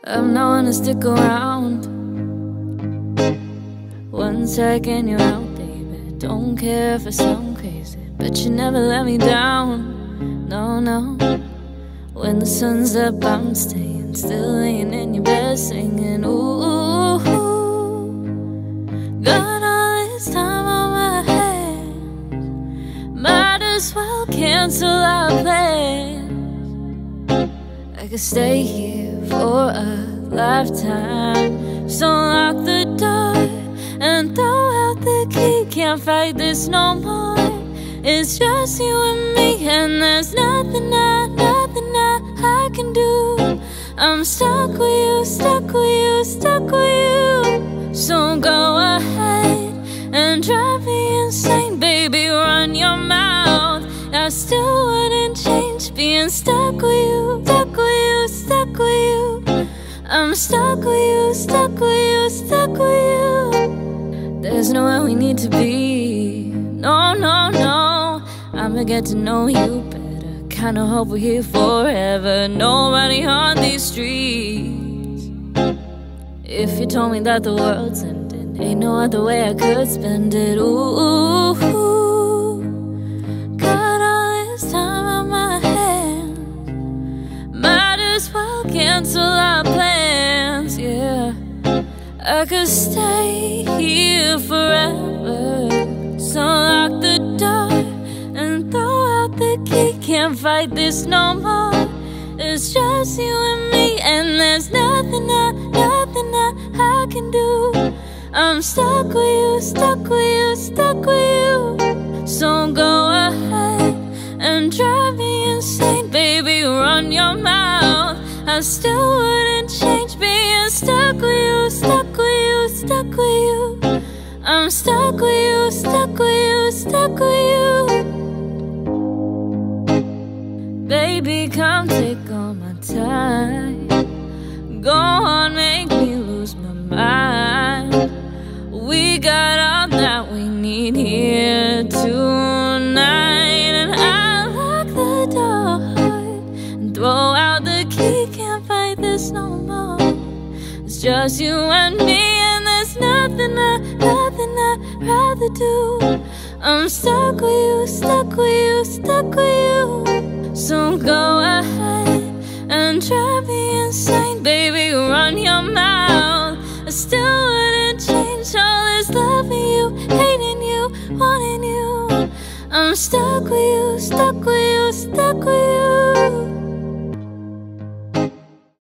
I'm not one to stick around. 1 second you're out, baby. Don't care if I sound crazy, but you never let me down. No, no. When the sun's up, I'm staying still, laying in your bed, singing ooh. Got all this time on my hands, might as well cancel our plans. I could stay here for a lifetime, so lock the door and throw out the key. Can't fight this no more. It's just you and me, and there's nothing I can do. I'm stuck with you, stuck with you, stuck with you. So go ahead and drive me insane, baby, run your mouth. I still wouldn't change being stuck with you, stuck with you, stuck with you. I'm stuck with you, stuck with you, stuck with you. There's nowhere we need to be, no, no, no. I'ma get to know you better, kinda hope we're here forever. Nobody on these streets. If you told me that the world's ending, ain't no other way I could spend it. Ooh, got all this time on my hands, might as well cancel our plans, yeah. I could stay here forever, so lock the door and throw out the key. Can't fight this no more. It's just you and me, and there's nothing I can do. I'm stuck with you, stuck with you, stuck with you. So go ahead and drive me insane, baby, run your mouth. I still wouldn't change being stuck with you, stuck with you, stuck with you. I'm stuck with you, stuck with you, stuck with you. Baby, come take all my time. Go on, make me lose my mind. We got all that we need here tonight. And I lock the door and throw out the key. Can't fight this no more. It's just you and me, and there's nothing I'd rather do. I'm stuck with you, stuck with you, stuck with you. So go ahead and drive me insane, baby, run your mouth. I still wouldn't change all this loving you, hating you, wanting you. I'm stuck with you, stuck with you, stuck with you.